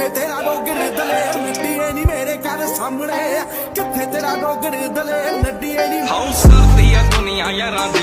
ਕਿੱਥੇ ਤੇਰਾ ਡੋਗਰ ਦਲੇਰ ਨੱਡੀਏ ਨੀ ਮੇਰੇ ਘਰ ਸਾਹਮਣੇ, ਕਿੱਥੇ ਤੇਰਾ ਡੋਗਰ ਦਲੇਰ ਨੱਡੀਏ ਨੀ। ਹਾਉ ਸਰਦੀ ਆ ਦੁਨੀਆ ਯਾਰਾਂ